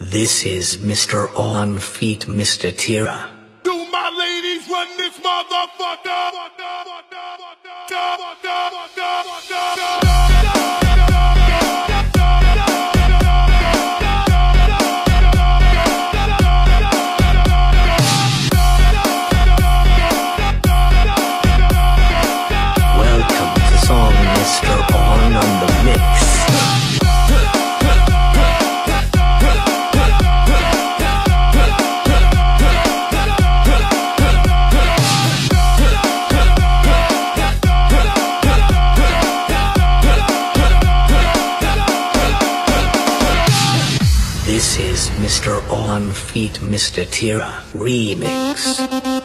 This is Mr. On Feet, Mr. Tira. Do my ladies run this motherfucker? Welcome to Song Mr. On the mix. This is Mr. On Feet, Mr. Tira remix.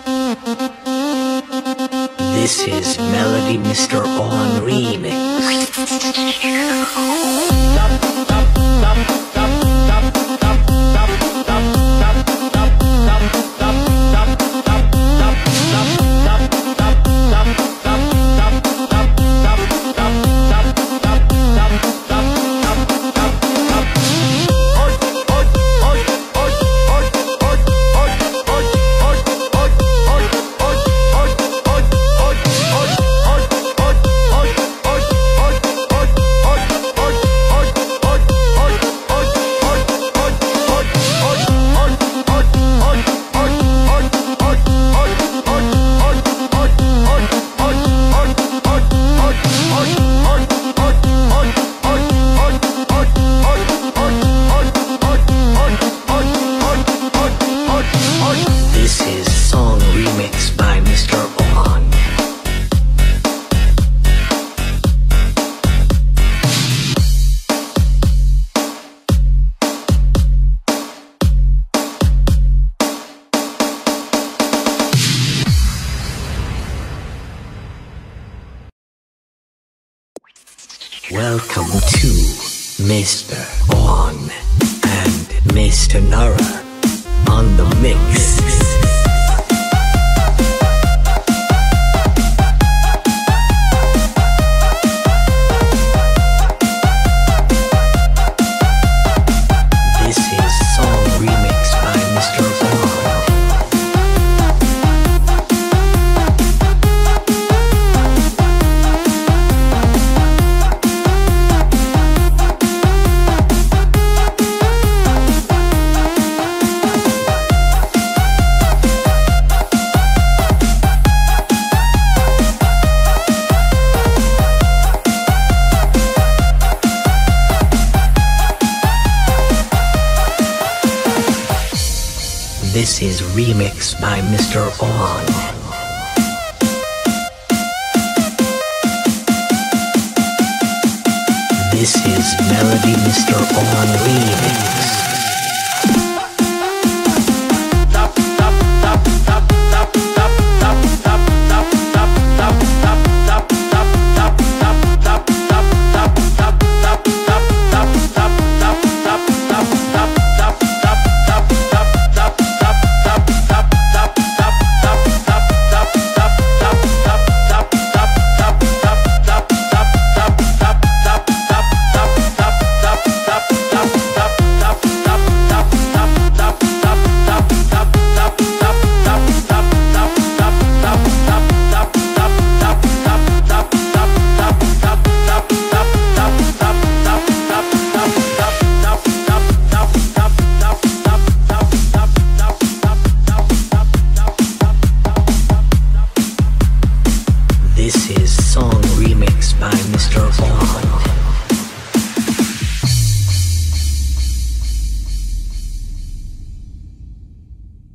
This is Melody Mr. On remix. This is song remix by Mr. On. Welcome to Mr. On and Mr. Nara on the mix. This is song remix by Mr. On. This is remix by Mr. On. This is Melody Mr. On remix. This is song remix by Mr. On.